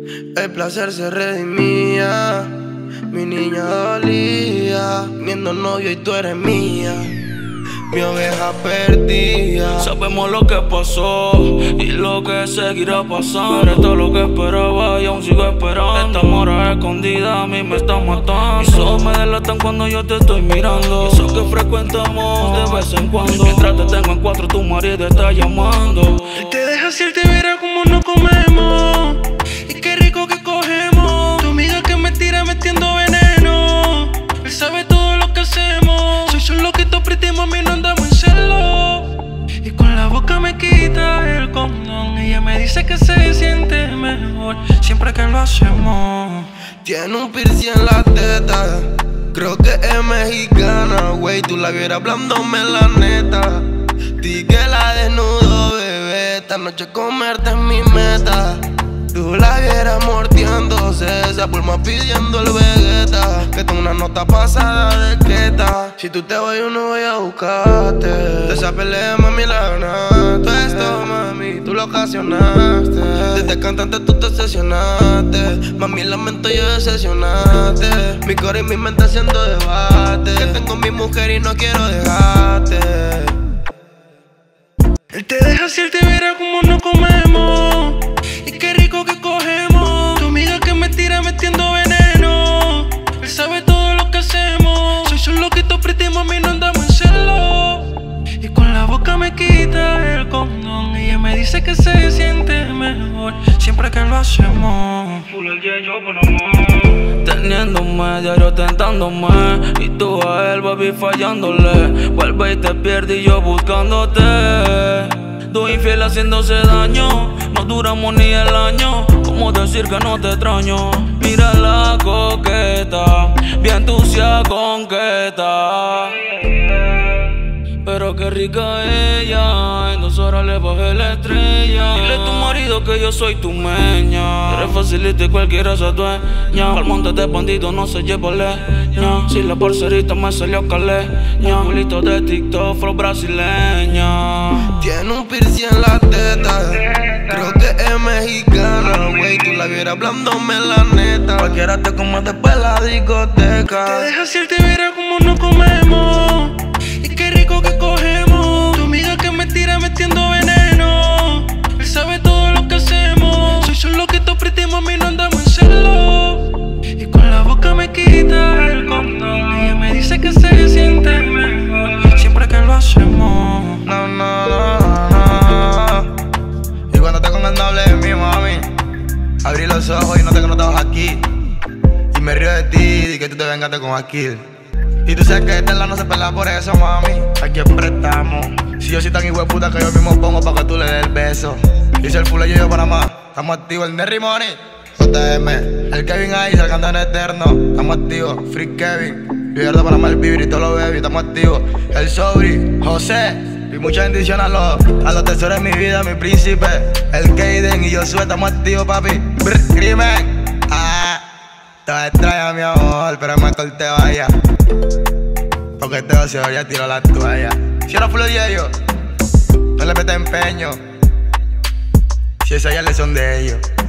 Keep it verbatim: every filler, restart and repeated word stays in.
El placer se redimía, mi niña dolía, teniendo novio y tú eres mía, mi oveja perdida. Sabemos lo que pasó y lo que seguirá pasando. Eres todo lo que esperaba y aún sigo esperando. Esta mora escondida a mí me está matando. Mis ojos me delatan cuando yo te estoy mirando. Eso que frecuentamos de vez en cuando. Mientras te tengo en cuatro, tu marido está llamando. Él te deja si él te viera como no comemos. Y qué rico que cogemos. Tu amiga que me tira metiendo veneno. Él sabe todo lo que hacemos. Soy un loquito pretty, mami, no andamos en celo. Y con la boca me quita el condón. Ella me dice que se siente mejor siempre que lo hacemos. Tiene un piercing en la teta, creo que es mexicana, güey. Tú la vieras hablándome la neta. Di que la desnudo, bebé. Esta noche comerte es mi meta. Tú la vieras mordiéndose esa pulma pidiendo el Vegeta. Que tengo una nota pasada de queta. Si tú te vas yo no voy a buscarte. De esa pelea mami la ganaste. Esto mami tú lo ocasionaste. De este cantante tú te obsesionaste. Mami lamento yo decepcionaste. Mi coro y mi mente haciendo debate. Que tengo mi mujer y no quiero dejarte. Él te deja si él te viera como no comemos. Y qué rico que cogemos. Tu amiga que me tira metiendo veneno. Él sabe todo lo que hacemos. Soy un loquito pretty, mami, no andamos en celo. Y con la boca me quita el condón. Ella me dice que se siente mejor siempre que lo hacemos. Teniéndome, diario tentándome. Y tú a él, baby, fallándole. Vuelve y te pierde y yo buscándote. Tú infiel haciéndose daño. No duramos ni el año. ¿Cómo decir que no te extraño? Mira la coqueta, bien tucia conqueta. Pero qué rica ella. En dos horas le bajé la estrella. Dile a tu marido que yo soy tu meña. Eres facilita y cualquiera se dueña. Al monte de bandido no se lleva leña. Si la parcerita me salió caleña. Culito de TikTok, flow brasileña. Tiene un piercing en la teta, creo que es mexicana, güey. Tú la vieras hablándome la neta. Cualquiera te come después la discoteca. Te deja si él te viera como no comemos. Y qué rico que cogemos. Tu amiga que me tira metiendo veneno. Él sabe todo lo que hacemos. Soy un loquito pretty, mami, no andamos en celo. Y con la boca me quita el condón. Ella me dice que se siente mejor siempre que lo hacemos. No, no, no, no. Y cuando te con el noble de mí, mami, abrí los ojos y noté que no estabas aquí. Y me río de ti y que tú te vengaste con Aquil. Y tú sabes que esta no se pelea por eso, mami. Aquí prestamos. Si yo soy tan hijueputa que yo mismo pongo pa' que tú le des el beso. Dice el full y yo Panamá. Estamos activos, el Nerry Money, J M, el Kevin ahí, el cantante eterno. Estamos activos, Free Kevin, Vierdo Panamá, el Vibri, todos los baby. Estamos activos, el Sobri, José. Y mucha bendición a los, a los tesoros de mi vida, mi príncipe. El Kaden y Josué, estamos activos, papi. Brr, crimen. Ah, te extraño, mi amor, pero me corté, vaya. Porque este ocio ya tiró la toalla. Si era full de ellos, no le mete empeño. Si esa ya le son de ellos.